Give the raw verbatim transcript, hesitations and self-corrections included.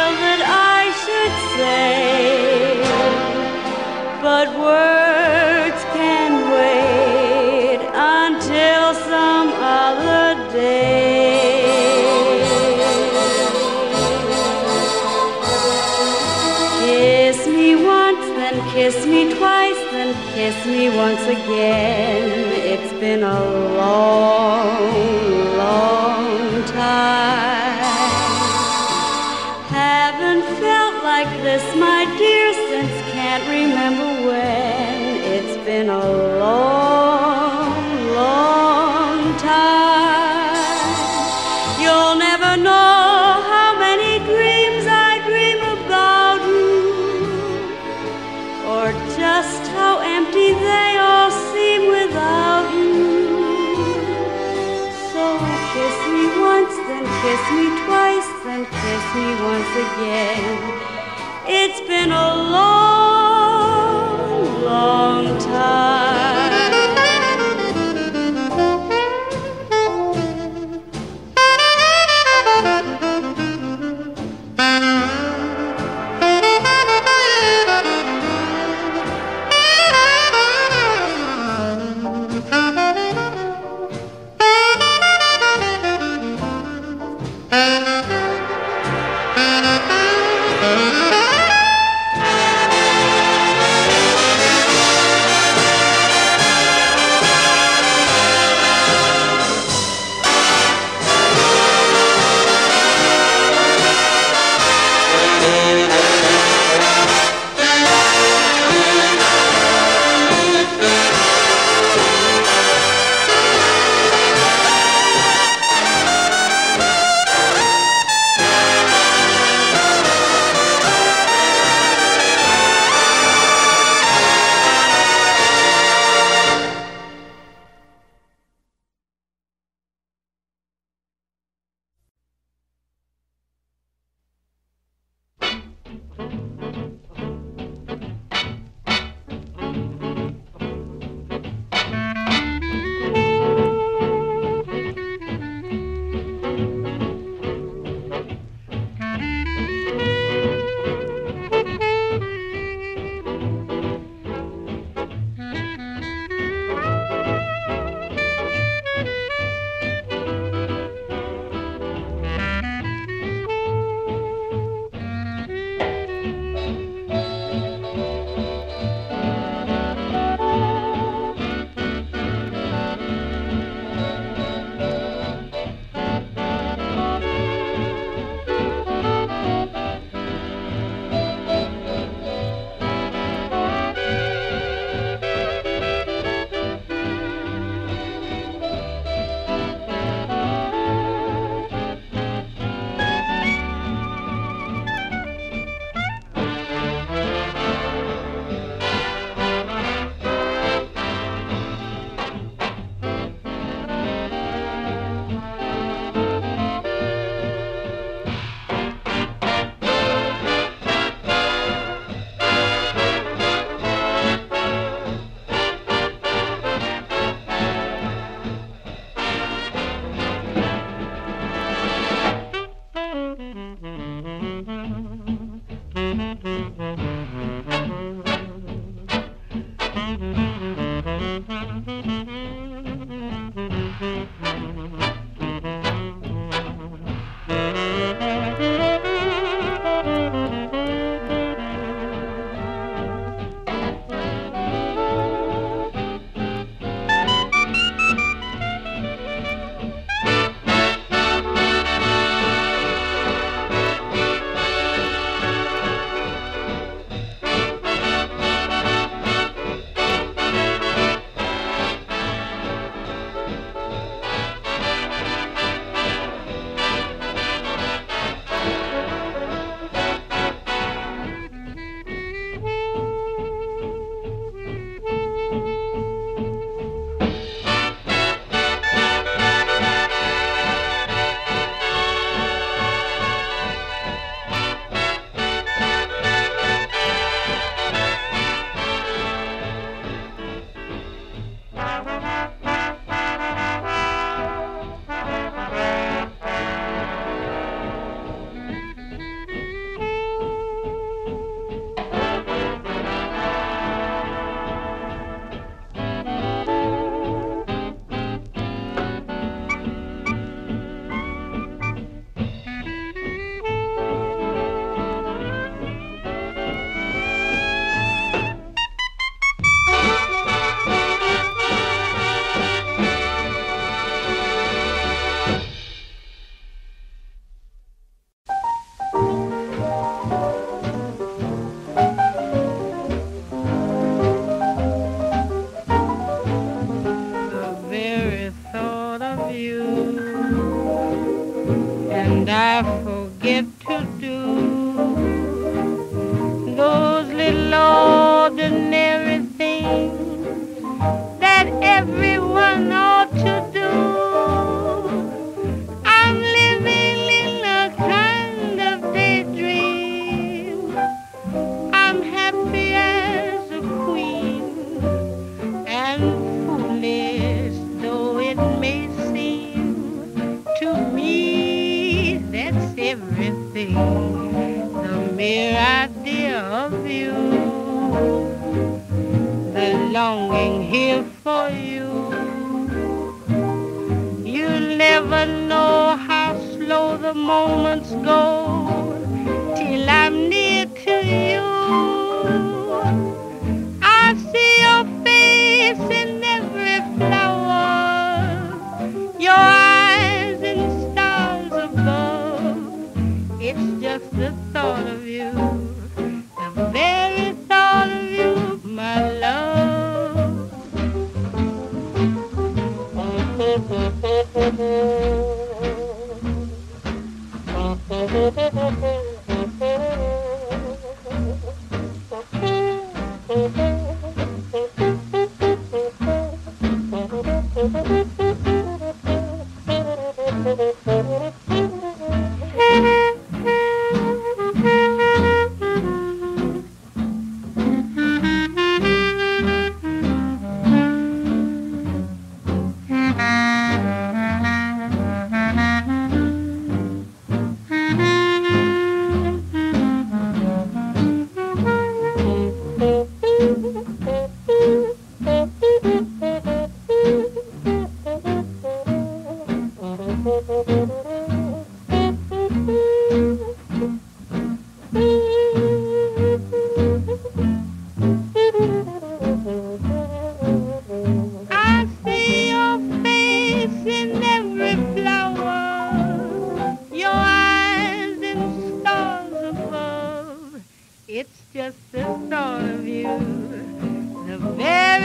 feel that I should say, but words can wait until some other day. Kiss me once, then kiss me twice, then kiss me once again. It's been a long, long time. Haven't felt like this, my dear, since can't remember when. It's been a long, long time. You'll never know how many dreams I dream about you, or just how empty they all seem without you. So kiss me once, then kiss me twice, then kiss me once again. It's been a long, long time. The mere idea of you, the longing here for you. You'll never know how slow the moments go till I'm near to you. I see your face in every flower, your eyes in stars above. It's just the thought of you, the very thought of you, my love. I see your face in every flower, your eyes in stars above. It's just the thought of you, the very